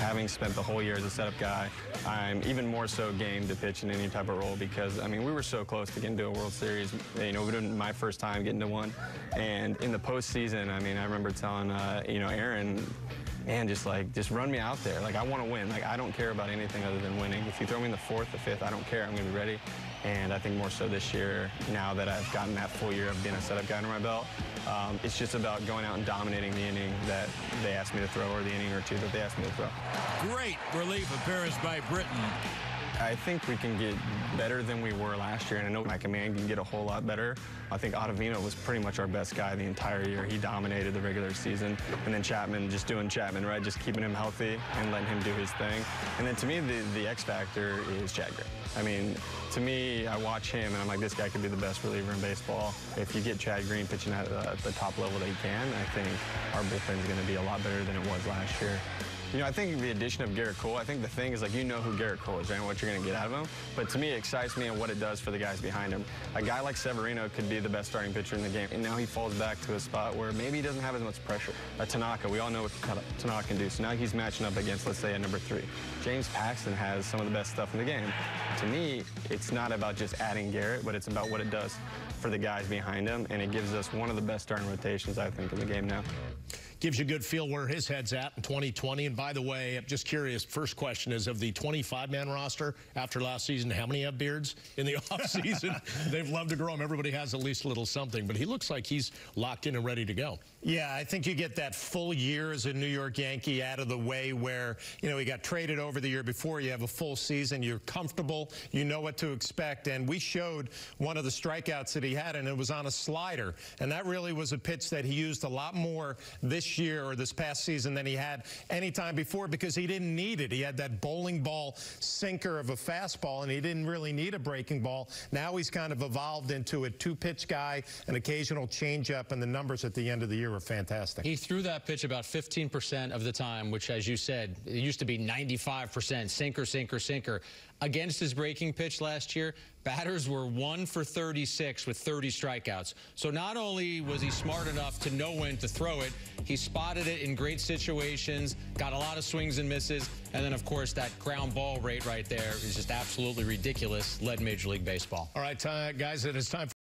having spent the whole year as a setup guy, I'm even more so game to pitch in any type of role because, I mean, we were so close to getting to a World Series. You know, it was my first time getting to one. And in the postseason, I mean, I remember telling, you know, Aaron, man, just run me out there. Like, I want to win. Like, I don't care about anything other than winning. If you throw me in the fourth, the fifth, I don't care. I'm going to be ready. And I think more so this year, now that I've gotten that full year of being a setup guy under my belt, it's just about going out and dominating the inning that they asked me to throw, or the inning or two that they asked me to throw. Great relief appearance by Britton. I think we can get better than we were last year, and I know my command can get a whole lot better. I think Ottavino was pretty much our best guy the entire year. He dominated the regular season, and then Chapman, just doing Chapman, right? Just keeping him healthy and letting him do his thing. And then to me, the X factor is Chad Green. I mean, to me, I watch him, and I'm like, this guy could be the best reliever in baseball. If you get Chad Green pitching at the top level that he can, I think our bullpen is going to be a lot better than it was last year. You know, I think the addition of Garrett Cole, I think the thing is, like, you know who Garrett Cole is, right, and what you're going to get out of him. But to me, it excites me and what it does for the guys behind him. A guy like Severino could be the best starting pitcher in the game, and now he falls back to a spot where maybe he doesn't have as much pressure. Tanaka, we all know what Tanaka can do, so now he's matching up against, let's say, a number 3. James Paxton has some of the best stuff in the game. To me, it's not about just adding Garrett, but it's about what it does for the guys behind him, and it gives us one of the best starting rotations, I think, in the game now. Gives you a good feel where his head's at in 2020. And by the way, I'm just curious, first question is, of the 25-man roster after last season, how many have beards in the offseason? They've loved to grow them. Everybody has at least a little something. But he looks like he's locked in and ready to go. Yeah, I think you get that full year as a New York Yankee out of the way where, you know, he got traded over the year before. You have a full season. You're comfortable. You know what to expect. And we showed one of the strikeouts that he had, and it was on a slider. And that really was a pitch that he used a lot more this year or this past season than he had any time before, because he didn't need it. He had that bowling ball sinker of a fastball, and he didn't really need a breaking ball. Now he's kind of evolved into a two-pitch guy, an occasional changeup, and the numbers at the end of the year were fantastic. He threw that pitch about 15% of the time, which, as you said, it used to be 95%, sinker, sinker, sinker. Against his breaking pitch last year, batters were 1 for 36 with 30 strikeouts. So not only was he smart enough to know when to throw it, he spotted it in great situations, got a lot of swings and misses, and then, of course, that ground ball rate right there is just absolutely ridiculous, led Major League Baseball. All right, guys, it is time for